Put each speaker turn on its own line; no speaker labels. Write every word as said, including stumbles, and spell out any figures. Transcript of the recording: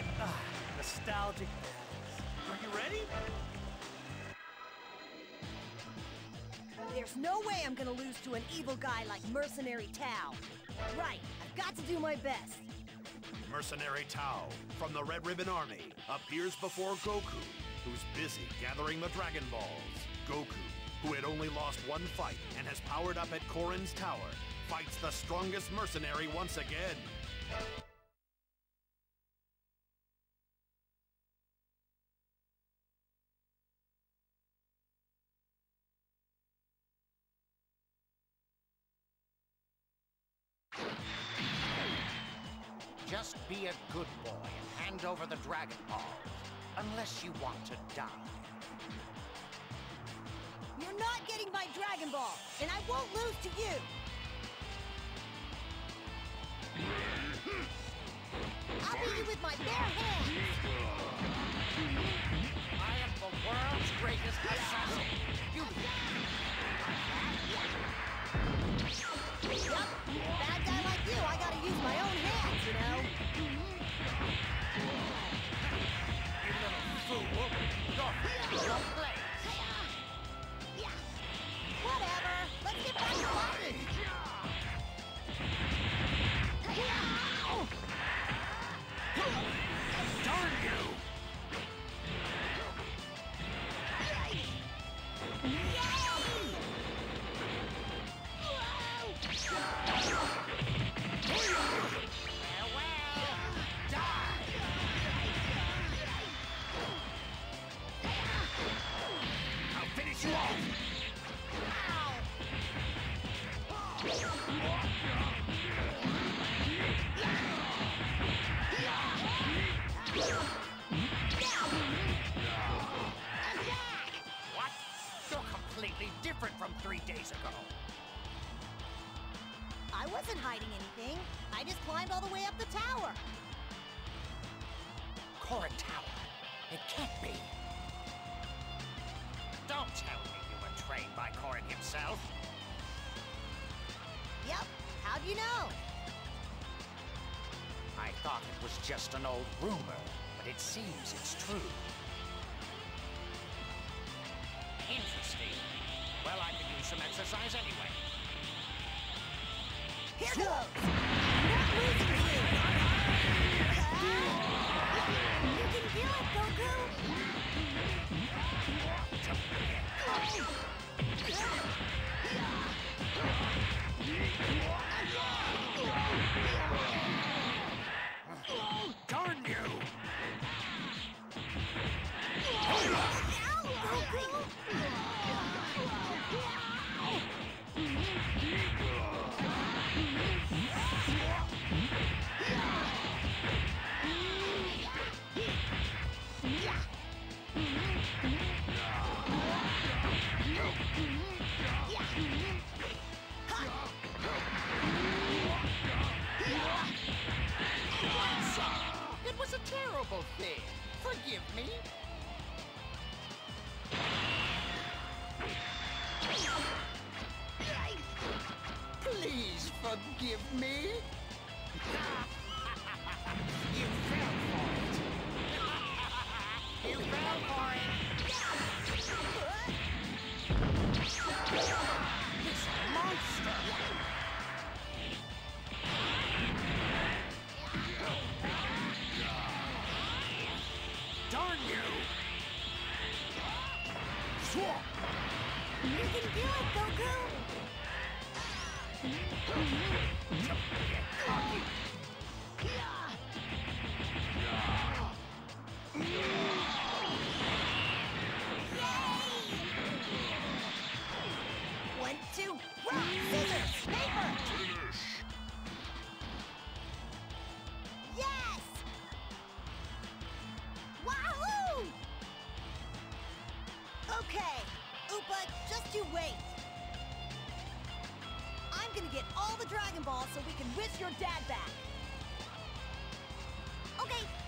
Uh, nostalgic battles. Are you ready?
There's no way I'm gonna lose to an evil guy like Mercenary Tao. Right, I've got to do my best.
Mercenary Tao, from the Red Ribbon Army, appears before Goku, who's busy gathering the Dragon Balls. Goku, who had only lost one fight and has powered up at Korin's tower, fights the strongest mercenary once again.
Just be a good boy and hand over the Dragon Balls, unless you want to die.
You're not getting my Dragon Ball, and I won't lose to you! I'll beat you with my bare hands!
I am the world's greatest assassin! You...
Yup, bad guy like you, I gotta use my own hands, you know?
You little fool! You're your place!
Whatever, let's get back to fighting!
Darn you! What? You're completely different from three days ago.
I wasn't hiding anything. I just climbed all the way up the tower.
Korin Tower. It can't be. Don't tell me you were trained by Korin himself.
Yep, how'd you know?
I thought it was just an old rumor, but it seems it's true. Interesting. Well, I could use some exercise anyway.
Here goes! I'm not losing to you! You can feel it, Goku!
Darn you! It was a terrible thing. Forgive me. Please forgive me. You fell for it. You fell for it. This monster. Darn you!
You can do it, Goku! One, two, rock, scissors, paper! Yes! Wahoo! Okay, Upa, just you wait. I'm gonna get all the Dragon Balls so we can whisk your dad back. Okay,